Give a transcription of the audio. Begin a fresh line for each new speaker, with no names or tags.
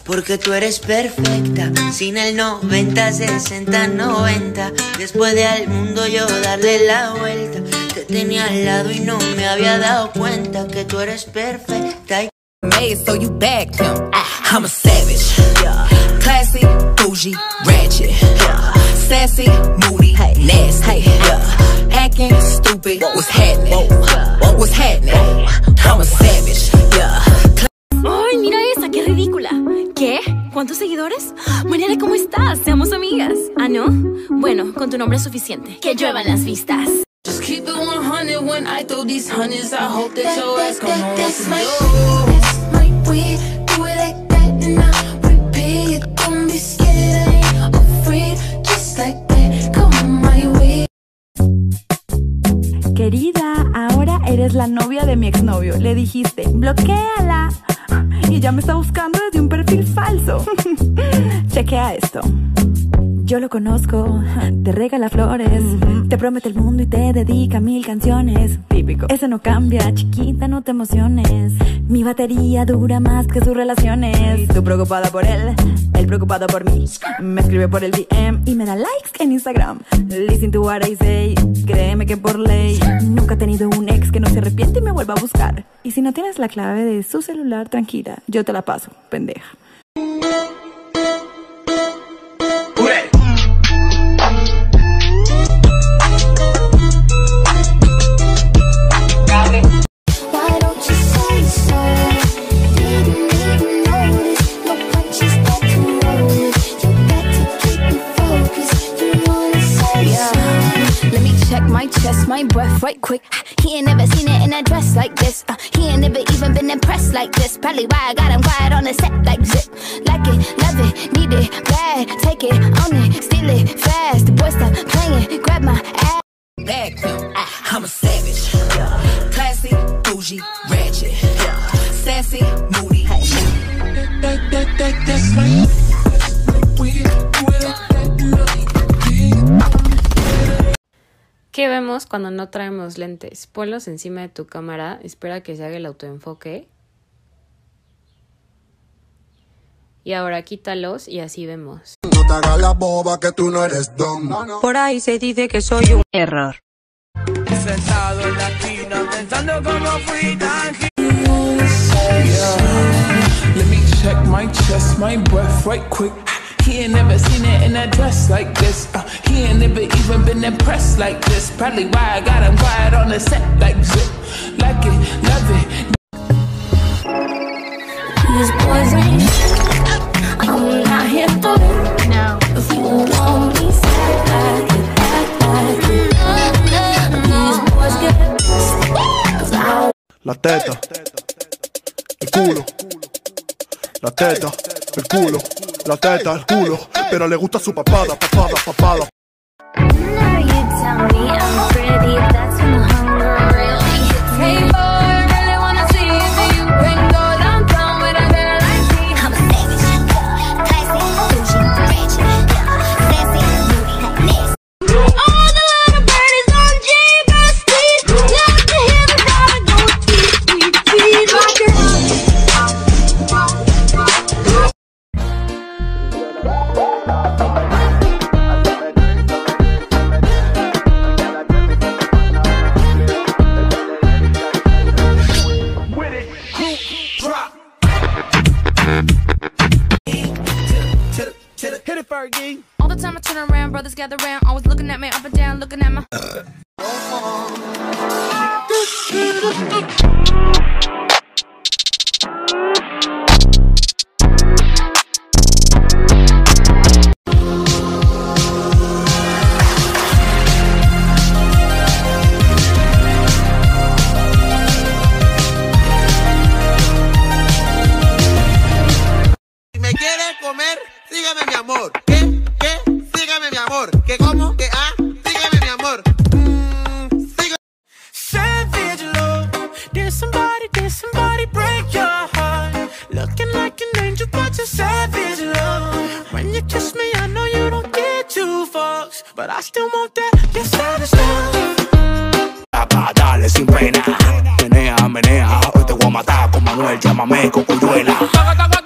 Porque tú eres perfecta, sin el 90, 60, 90. Después de al mundo yo darle la vuelta, te tenía al lado y no me había dado cuenta que tú eres perfecta.
Made so you bagged him. I'm a savage, classy, bougie, ratchet, sassy, moody, nasty, acting stupid. What's happening? What's happening? I'm a savage,
¡Ay, mira esa! ¡Qué ridícula! ¿Qué? ¿Cuántos seguidores? Mariana, ¿cómo estás? Seamos amigas. ¿Ah, no? Bueno, con tu nombre es suficiente. ¡Que lluevan las vistas!
Just keep it 100 when I throw these hundreds. I hope that your ass come on.
That's my weed. Do it like that and I repeat it. Don't be scared, I ain't afraid. Just like that, come on my way.
Querida, ahora eres la novia de mi exnovio. Le dijiste, bloquéala. Y ya me está buscando desde un perfil falso. Chequea esto. Yo lo conozco, te regala flores, te promete el mundo y te dedica 1000 canciones. Típico. Eso no cambia, chiquita, no te emociones. Mi batería dura más que sus relaciones. Tú preocupada por él preocupado por mí. Me escribe por el DM y me da likes en Instagram. Listen to what I say, créeme que por ley nunca he tenido un ex que no se arrepiente y me vuelva a buscar. Y si no tienes la clave de su celular, tranquila, yo te la paso, pendeja.
My chest, my breath right quick. He ain't never seen it in a dress like this. He ain't never even been impressed like this. Probably why I got him quiet on the set like zip. Like it, love it, need it, bad. Take it, own it, steal it, fast. The boy stop playing, grab my ass.
I'm a savage, classy, bougie, ratchet, sassy, moody. That's my
¿Qué vemos cuando no traemos lentes? Ponlos encima de tu cámara, espera que se haga el autoenfoque. Y ahora quítalos y así vemos.
No te hagas la boba que tú no eres don.
Por ahí se dice que soy un error.
Sentado en la esquina pensando cómo fui tan
Let me check my chest, my breath right quick. He ain't never seen it in a dress like this. He ain't never even been impressed like this. Probably why I got him quiet on the set like zip. Like it, love it.
These boys ain't I'm not here for it. No. If you want me, say like it, act like it. These boys get pissed.
La teta, el culo. La teta, el culo. La teta, el culo, pero le gusta su papada, papada, papada.
Now you tell me I'm pretty, that's when the hunger really hits me. Hey boy, I really wanna see if you can go downtown with a girl like me. I'm a savage, classy, bougie, ratchet, sassy, moody, nasty. All the little birdies on J-Bus, love to hear the brother go tweet, tweet, tweet like a
All the time I turn around, brothers gather round, always looking at me up and down, looking at my
Si me quieres comer, sígame mi amor. ¿Qué? Sígame mi amor. ¿Qué cómo? ¿Qué sígame mi amor. Sígame. Savage love. Did somebody break your heart? Looking like an angel, but you're savage love. When you kiss me, I know you don't get two fucks, but I still want that. You're savage love.
Dale sin pena. Menea, menea. Hoy te voy a matar con Manuel. Llámame Cocuyuela.